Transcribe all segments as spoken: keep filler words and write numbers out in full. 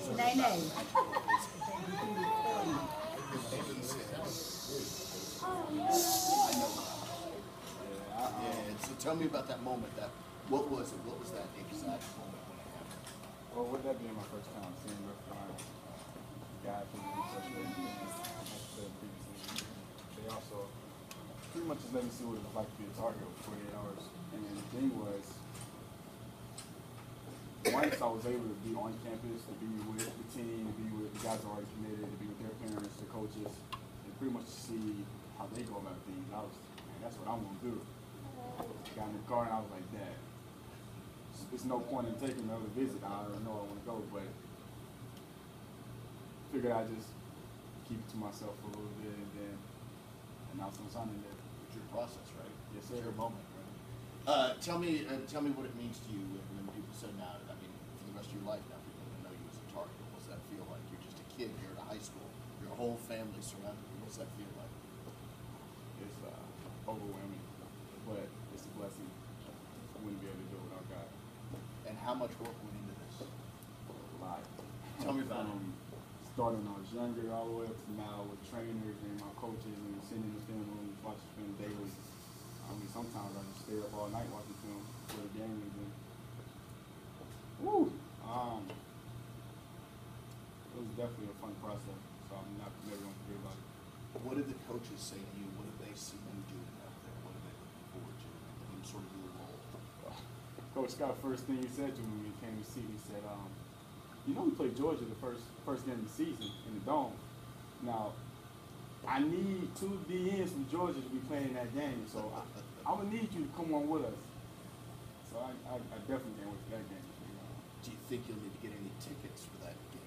Nee, nee. Yeah, so tell me about that moment. That what was it? What was that exact moment when it happened? Well, with that being my first time seeing North Carolina, guys from the freshman, like I said previously, they also pretty much just let me see what it was like to be a Tar Heel for forty-eight hours. And the thing was, once I was able to be on campus, to be with the team, to be with the guys already committed, to be with their parents, their coaches, and pretty much see how they go about things, I was, man, that's what I'm gonna do. Got in the car and I was like, Dad, there's no point in taking another visit. I already know I want to go, but figured I'd just keep it to myself for a little bit and then announce my signing there. It's your process, right? Yes, It's sir. your moment, right? Uh, tell me, uh, tell me what it means to you when, when people say now. I mean, for the rest of your life now, people are going to know you as a Tar Heel. What's that feel like? You're just a kid here at high school. Your whole family surrounded you. What's that feel like? It's uh, overwhelming, but it's a blessing. I wouldn't be able to do it without God. And how much work went into this? A lot. Tell me about um, it. Starting when I was younger all the way up to now with trainers and my coaches and sitting in the film room, watching film daily. I mean, sometimes I just stay up all night watching film for the games. And, woo! Um, it was definitely a fun process, so I'm not never going to forget about it. What did the coaches say to you? What did they see you doing out there? What are they looking forward to in sort of your role? Coach Scott, first thing he said to me when he came to see me, he said, um, you know we played Georgia the first first game of the season in the Dome. Now, I need two D Ns from Georgia to be playing that game, so I, I'm going to need you to come on with us. So I, I, I definitely can't wait for that game. Do you think you'll need to get any tickets for that game?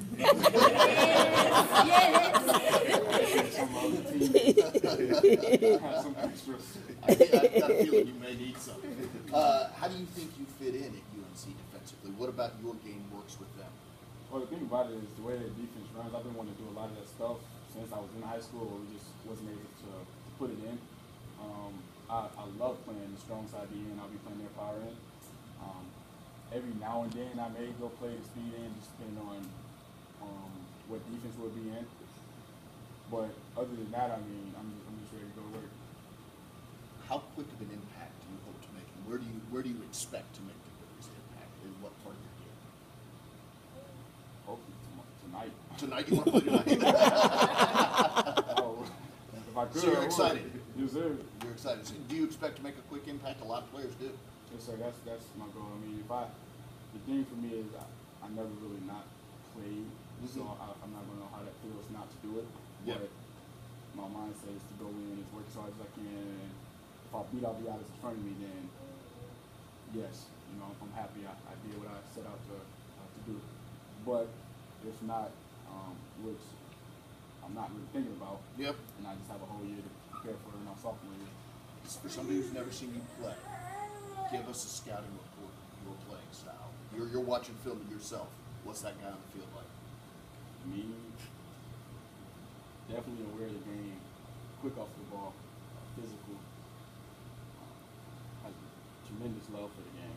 Some other teams have some extras. I, I've got a feeling you may need some. Uh, how do you think you fit in at U N C defensively? What about your game works with them? Well, the thing about it is the way that defense runs, I've been wanting to do a lot of that stuff since I was in high school, but we just wasn't able to, to put it in. Um, I, I love playing the strong side D N. I'll be playing their power in. Um, every now and then I may go play the speed end, just depending on um, what defense we'll be in. But other than that, I mean, I'm just, I'm just ready to go to work. How quick of an impact do you hope to make, and where do you where do you expect to make the biggest impact? In what part of your game? Hopefully tom- tonight. Tonight, you want to play tonight? Oh, if I could, So you're I would. excited? Yes, sir. You're excited. So do you expect to make a quick impact? A lot of players do. Yes, sir. That's that's my goal. I mean, if I, the thing for me is I, I never really not played, so I, I'm not gonna know how that feels not to do it. Yep. But my mindset is to go in and work as hard as I can. And if I beat out the guys in front of me, then yes, you know, I'm happy I, I did what I set out to uh, to do. But if not, um, which I'm not really thinking about, Yep. and I just have a whole year to prepare for my sophomore year. For somebody who's never seen you play, give us a scouting report of your playing style. You're you're watching film of yourself. What's that guy on the field like? Me, definitely aware of the game, quick off the ball, uh, physical, uh, has a tremendous love for the game,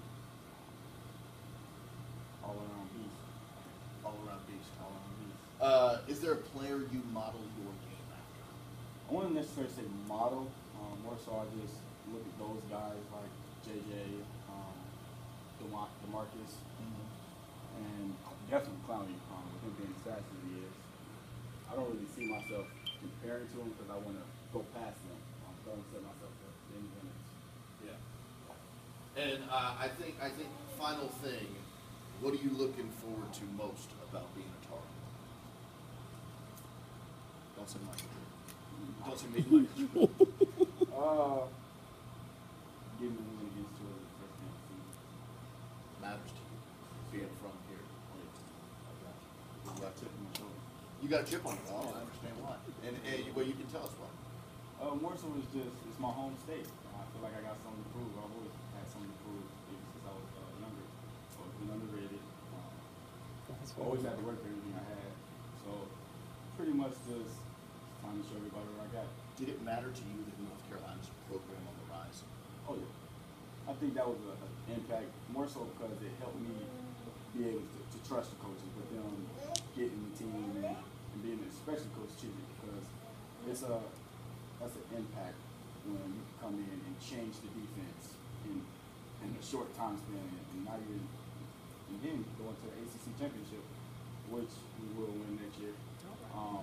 all around beast, All around beast. all around beast. Uh, is there a player you model your game after? I wouldn't necessarily say model, um, more so I just look at those guys like J J, um, DeMar- DeMarcus, and definitely Clowney, um, with him being as fast as he is. I don't really see myself comparing to him because I want to go past them. Um, so I don't set myself up for any limits. Yeah. And uh, I think I think final thing, what are you looking forward to most about being a Tar Heel? Don't say Michael. Don't say me, Michael. Uh, getting the win against Georgia the first game of the season. Matters to you, being from here. I got tip in my shoulder. You got a chip on it. Oh, I understand why. And, and you, well, you can tell us why. Uh, more so it's just, it's my home state. I feel like I got something to prove. I've always had something to prove even since I was uh, younger. So it's been underrated. Um, I always had to work for everything I had. So pretty much just time to show everybody what I got. Did it matter to you that North Carolina's program on the rise? Oh yeah. I think that was an impact more so because it helped me be able to, to trust the coaches, but them getting the team and, and being, especially Coach Chizzy, because it's a that's an impact when you can come in and change the defense in in a short time span, and now you're again going to the A C C championship, which we will win next year. Um,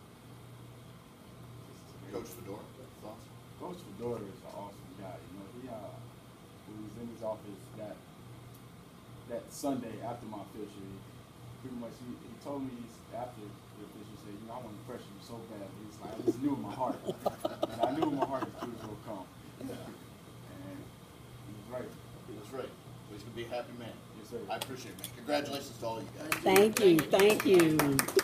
Coach Fedora, thoughts? Coach Fedora is an awesome guy. You know, he uh, when he was in his office that that Sunday after my official, he pretty much he, he told me after the official said, you know, I want to pressure you so bad. He's like, I just knew in my heart, and I knew in my heart the truth will come. And he was right. He was right. He's gonna be a happy man. Yes, sir. I appreciate it, man. Congratulations to all you guys. Thank you. Thank you.